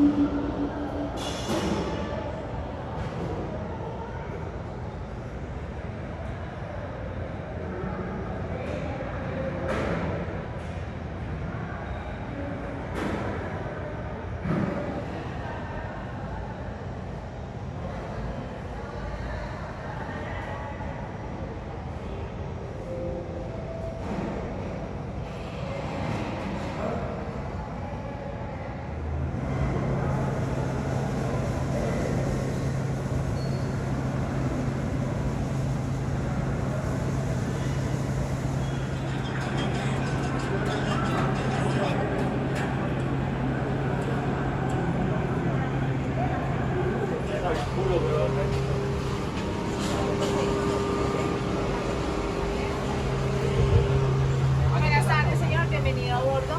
Buenas tardes, señor. Bienvenido a bordo.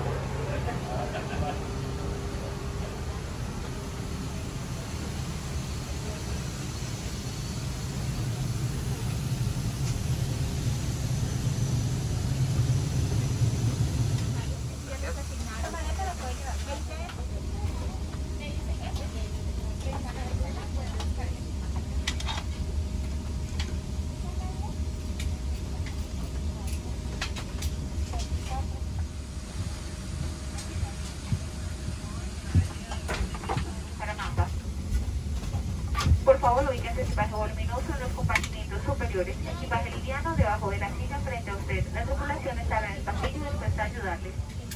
Por favor, ubíquense equipaje voluminoso en los compartimentos superiores. Equipaje liviano debajo de la silla frente a usted. La tripulación estará en el pasillo y dispuesta a ayudarles.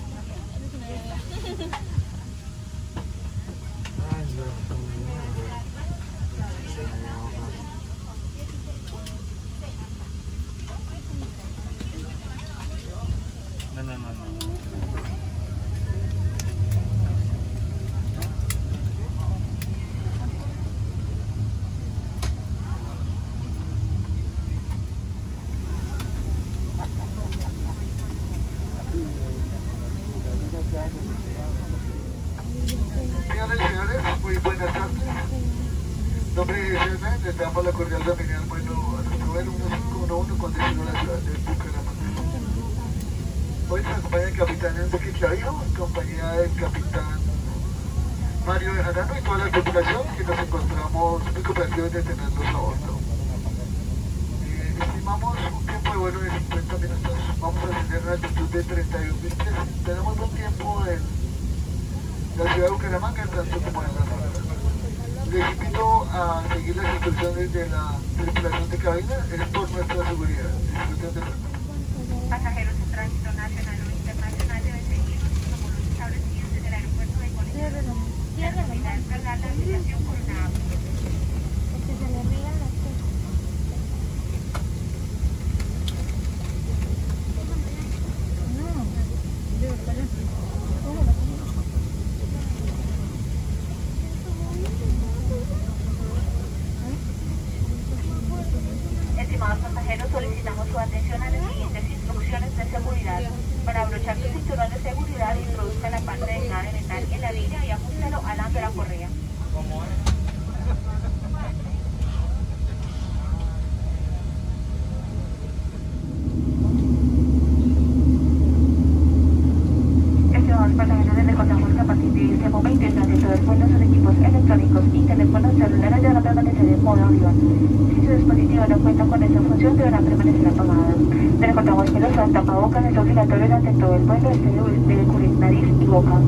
No. Señoras y señores, muy buenas tardes. Mi nombre es Hernán, les damos la cordial bienvenida al vuelo Astrovelo 1511 con destino a la ciudad de Bucaramanga. Hoy nos acompaña el capitán Enrique Clavijo, en compañía del capitán Mario de Jarano y toda la tripulación que nos encontramos muy complacidos de tenerlos a bordo. Estimamos un tiempo de vuelo de 50 minutos. Vamos a tener una altitud de 31.000 pies. Tenemos buen tiempo en la ciudad de Bucaramanga, tanto como en la zona. Les invito a seguir las instrucciones de la tripulación de cabina, es por nuestra seguridad. Disfruten de vuelo. Pasajeros en tránsito nacional o internacional deben seguir los protocolos establecidos en el aeropuerto de conexión. La autoridad descargar la aplicación por una app. Estimados pasajeros, solicitamos su atención a las siguientes instrucciones de seguridad. Para abrochar su cinturón de seguridad, introduzca la parte delgada de metal en la línea y ajústelo al de la correa. Estimados pasajeros, les recordamos que a partir de este momento y durante todo el vuelo sus equipos electrónicos y teléfonos celulares deberán permanecer en modo avión. Si su dispositivo no cuenta con esta función, deberá permanecer apagado. Les recordamos que el uso del tapabocas es obligatorio durante todo el vuelo. Este debe cubrir nariz y boca.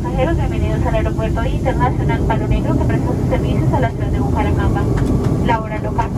pasajeros, bienvenidos al Aeropuerto Internacional Palo Negro, que presta sus servicios a la ciudad de Bucaramanga. La hora local.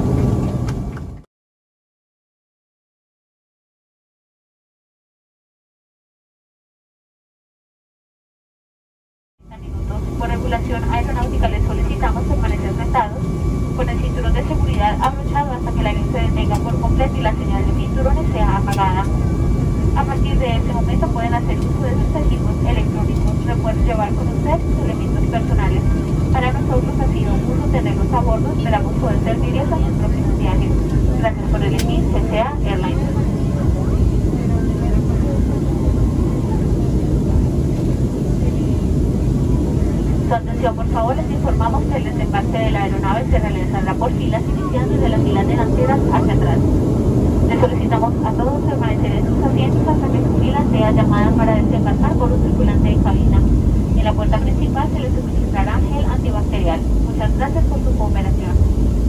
Minutos. Por regulación aeronáutica les solicitamos permanecer sentados con el cinturón de seguridad abrochado hasta que el avión se detenga por completo y la señal de cinturones sea apagada. A partir de este momento pueden hacer uso de sus equipos electrónicos. Recuerden llevar con ustedes sus elementos personales. Para nosotros ha sido un gusto tenerlos a bordo. Esperamos poder servirles en sus próximos viajes. Gracias por elegir CCA Airlines. Su atención, por favor, les informamos que el desembarque de la aeronave se realizará por filas, iniciando desde las filas delanteras hacia atrás. Les solicitamos a todos permanecer en sus asientos hasta que su fila sea llamada para desembarcar por un circulante de cabina. En la puerta principal se les suministrará gel antibacterial. Muchas gracias por su cooperación.